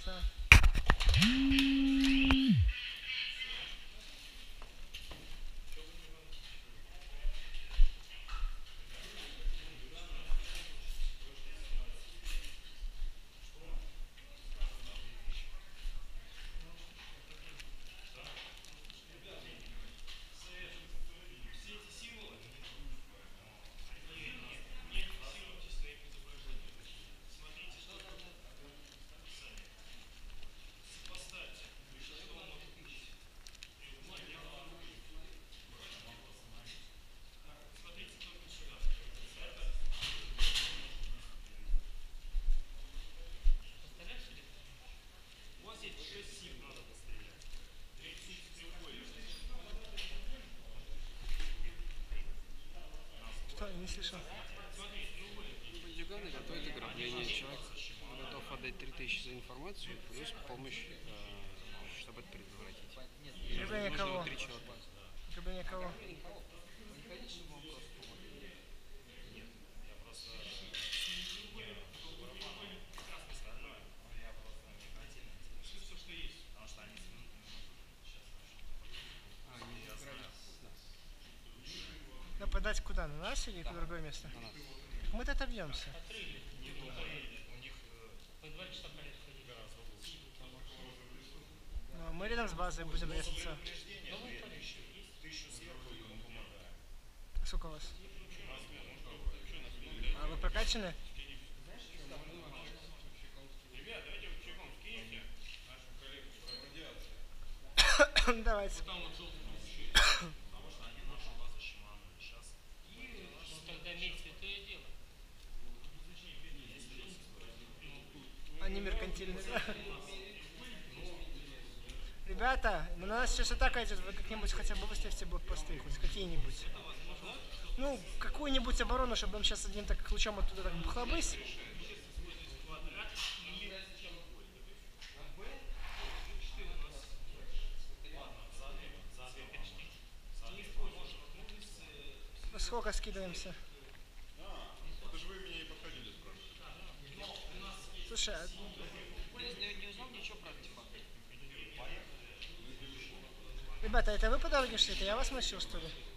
Да. Что? Не слышал. Бандюганы готовят ограбление. Человек готов отдать 3000 за информацию, плюс помощь, чтобы это предотвратить. Ограбление Нужно кого? вот 3 человека. Ограбление кого? Вы не хотите, чтобы вам просто помогли? Они забрали нас. Нападать куда? На нас или в другое место? На нас. Так мы-то отобьемся. Ну, а мы рядом с базой будем резаться. А сколько у вас? А вы прокачаны? Давайте. Они меркантильные. Ребята, на нас сейчас атака идет, вы как-нибудь хотя бы выставьте блокпосты, хоть какие-нибудь. Ну, какую-нибудь оборону, чтобы нам сейчас одним так лучом оттуда так бухлобысь. Сколько скидываемся? Это же вы меня и подходили спрашивать. Слушай, Не узнал ничего про артефакт? ребята, это вы по дороге шли? Это я вас мочил, что ли?